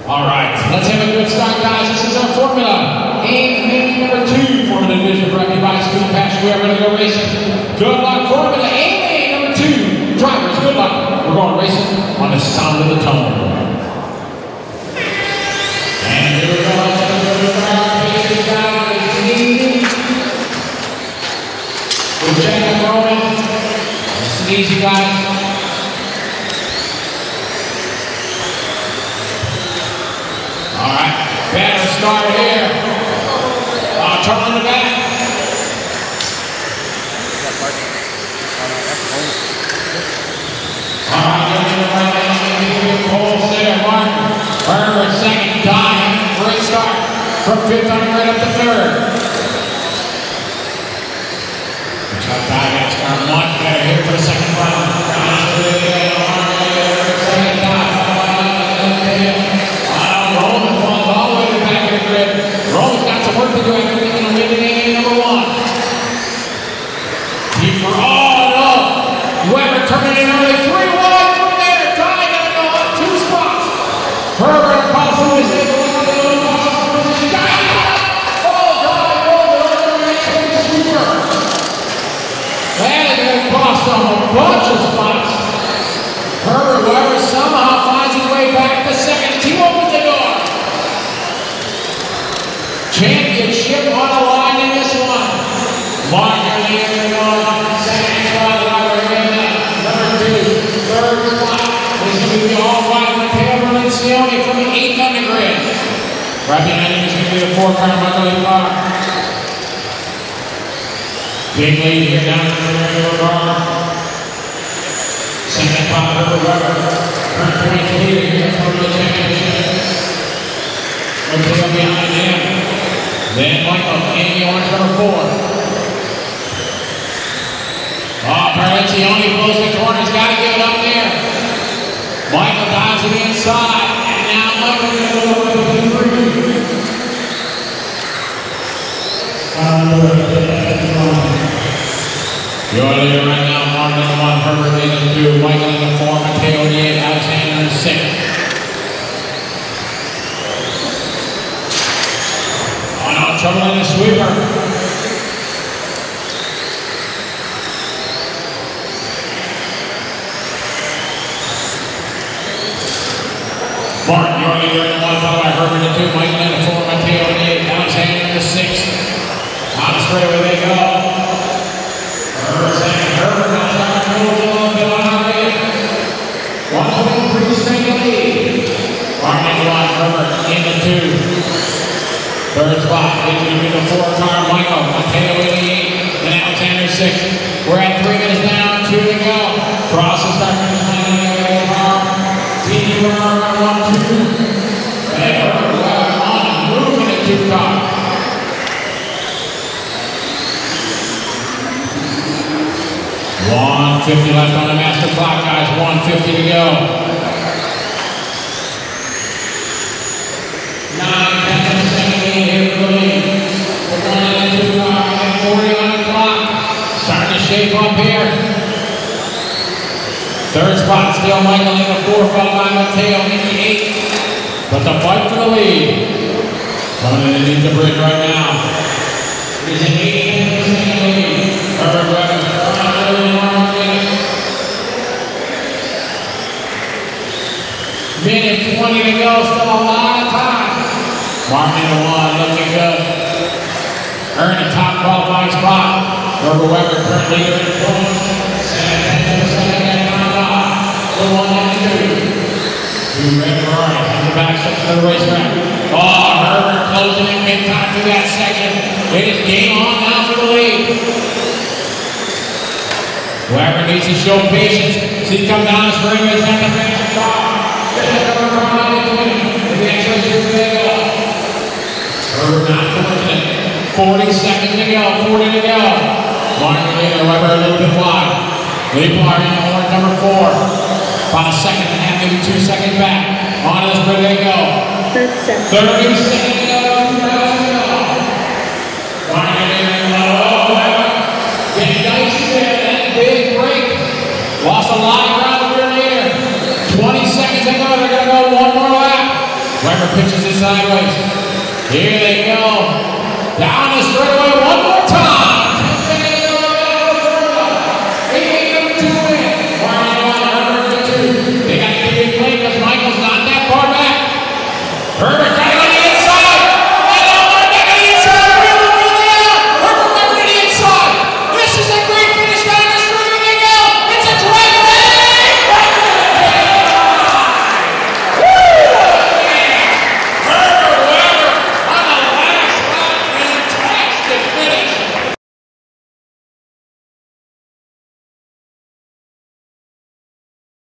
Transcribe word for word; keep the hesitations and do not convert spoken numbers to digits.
All right, let's have a good start, guys. This is our formula. Aim, main number two, formula division brought to you by Speed Passion. We are going to go racing. Good luck, formula. Aim, main number two. Drivers, good luck. We're going racing on the sound of the tone. And here we go. We'll check the rolling. This is easy, guys. All right, better start here. Uh, turn on the back. All right, get to the right hand. Pole center, Martin. Herbert second, dying. Great start. From fifth on right up to third. Chuck Dygatt's got much better here for the second round. Roman's got some work to do after making a win in number one. He for all no. Weber turning in early. three one from there. Ty gotta go on two spots. Herbert across who is able to go on the guy. Oh, God, oh, the sweeper. That is going to cost them a bunch of spots. Herbert, Weber somehow finds his way back to second. He opens the door. Championship on the line in this one. Martin leading on second spot, number two, third spot. This is going to be all right with Taylor and Sione from the eighth on the grid. Right behind him is going to be the four car Michael Clark. Big lead here down in the regular car. Second spot, Herbert Weber. Current points leader here for the championship. Mateo behind him. Then Michael in the orange number four. Oh, Parlencioni blows the corners, got to give it up there. Michael dives to the inside, and now Michael is going to go to the three. Your leader right now, Martin in the one, Herbert in the two, Michael in the four, Mateo in the eight, Alexander in the six. Trouble in the sweeper. Martin, you're leader in the one, followed by Herbert in the two, Michael in the four, Mateo in the eight, Alexander in the six. On the straightaway they go. Herbert second, Herbert now starting to move a little bit on the lead. One point three second lead. Martin in the one, Herbert in the two. Third spot, it's going to be the four car, Michael, Mateo in the eight, and Alexander six. We're at three minutes now, two to go. Cross the start finish line in the car. Team around one, two. And we're on and moving the two car. one fifty left on the master clock, guys. one fifty to go. Nine, ten, here for the lead. We're going into uh, forty on the clock. Starting to shape up here. Third spot, still Michael in the four, followed by Mateo in the eight. But the fight for the lead. Coming in underneath the bridge right now. It is an eight percent lead. Herbert Weber. Minute twenty to go, still a lot of time. Martin in the one, looking good. Earned a top qualifying spot. Herbert Weber, current leader in points. Second, second, and the one and two. Two red Ferraris in the back section of the racetrack. Oh, Herbert closing in big time through that section. It is game on now for the lead. Weber needs to show patience. See, come down the string with him to finish the car. Herbert not fortunate. forty seconds to go, forty to go. Martin leader, Weber a little bit wide. Leapard in the orange number four. About a second and a half, maybe two seconds back. On this grid they go. thirty seconds to go. Martin leader, oh, Weber. Getting dicey there, that big break. Lost a lot of ground here. twenty seconds to go, they're going to go one more lap. Weber Driver pitches it sideways. Here they go. Down the straightaway.